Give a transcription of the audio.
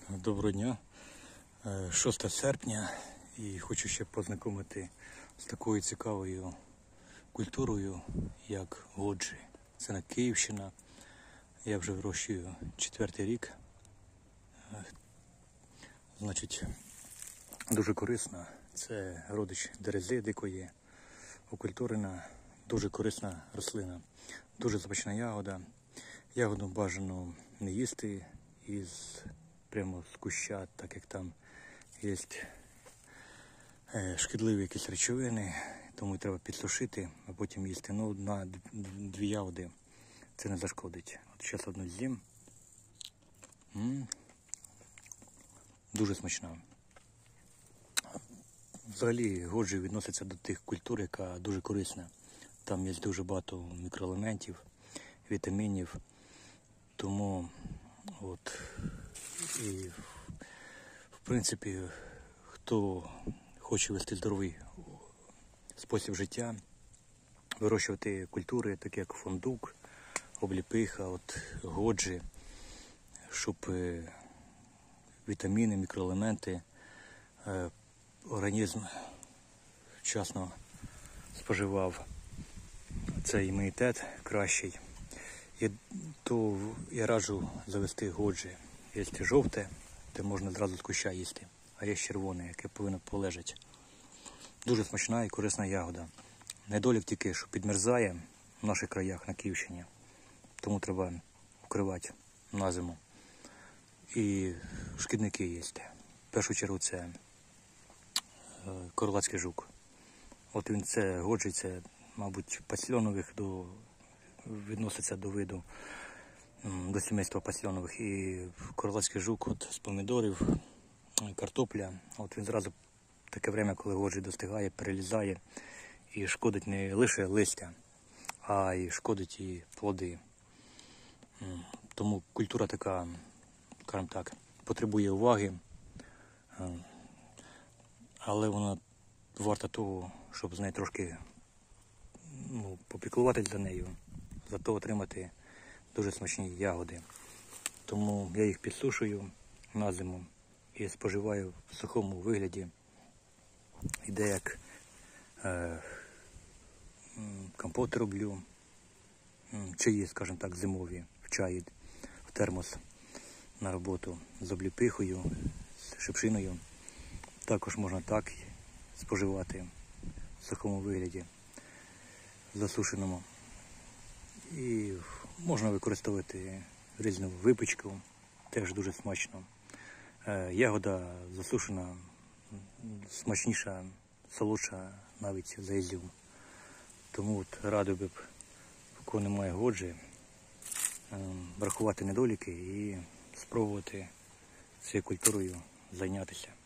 Доброго дня, 6 серпня, і хочу ще познайомити з такою цікавою культурою, як годжі. Це на Київщина. Я вже вирощую 4-й рік. Значить, дуже корисна. Це родич дерези дикої, окультурена, дуже корисна рослина. Дуже смачна ягода. Ягоду бажано не їсти прямо з куща, так як там є шкідливі якісь речовини, тому треба підсушити, а потім їсти. Ну, одна-дві ягоди це не зашкодить. От зараз одну з'їм. Дуже смачна. Взагалі годжі відноситься до тих культур, яка дуже корисна. Там є дуже багато мікроелементів, вітамінів. Тому і в принципі, хто хоче вести здоровий спосіб життя, вирощувати культури, такі як фундук, обліпиха, годжі, щоб вітаміни, мікроелементи, організм вчасно споживав цей імунітет кращий. То я раджу завести годжі. Є жовте, де можна одразу з куща їсти, а є червоне, яке повинно полежати. Дуже смачна і корисна ягода. Недолік тільки, що підмерзає в наших краях на Київщині, тому треба укривати на зиму. І шкідники є. В першу чергу це Крилатський жук. Це годжі, це, мабуть, пасльонових відноситься до виду, до сімейства пасльонових. І Крилатський жук з помідорів, картопля, він зразу таке время, коли годжі достигає, перелізає і шкодить не лише листя, а й шкодить і плоди. Тому культура така, скажімо так, потребує уваги, але вона варта того, щоб з нею трошки попіклуватись за нею, зато отримати дуже смачні ягоди. Тому я їх підсушую на зиму і споживаю в сухому вигляді. Іде як компоти роблю, чаї, скажімо так, зимові, в чаї, в термос на роботу з обліпихою, з шипшиною. Також можна так споживати в сухому вигляді, засушеному. І можна використовувати різну випічку, теж дуже смачно. Ягода засушена, смачніша, солодша навіть за ізюм. Тому радив би, у кого немає годжі, врахувати недоліки і спробувати цією культурою зайнятися.